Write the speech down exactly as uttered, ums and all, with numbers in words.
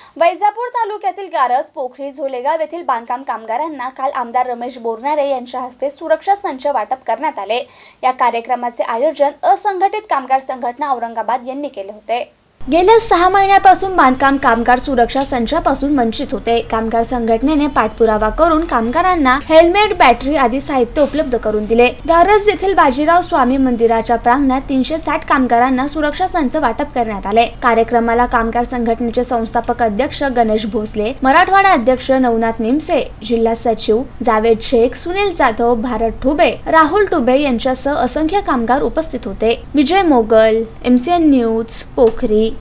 वैजापूर तालुक्यातील गारज, पोखरी, झोलेगाव येथील बांधकाम कामगारांना काल आमदार रमेश बोरनारे यांच्या हस्ते सुरक्षा संच वाटप करण्यात आले। या कार्यक्रमाचे आयोजन असंघटित कामगार संघटना औरंगाबाद यांनी केले होते। गेल्या सहा महिन्यापासून बांधकाम कामगार सुरक्षा संचापासून वंचित होते। कामगार संघटनेने पाठपुरावा करून कामगारांना हेल्मेट, बॅटरी आदी साहित्य उपलब्ध करून दिले। गारज येथील बाजीराव स्वामी मंदिराच्या प्रांगणात तीनशे साठ कामगारांना सुरक्षा संच वाटप करण्यात आले। कार्यक्रमाला कामगार संघटनेचे संस्थापक अध्यक्ष गणेश भोसले, मराठवाडा अध्यक्ष नवनाथ निमसे, जिल्हा सचिव जावेद शेख, सुनील जाधव, भारत ठुबे, राहुल टुबे यांच्यासह असंख्य कामगार उपस्थित होते। विजय मोगल, एमसीएन न्यूज, पोखरी।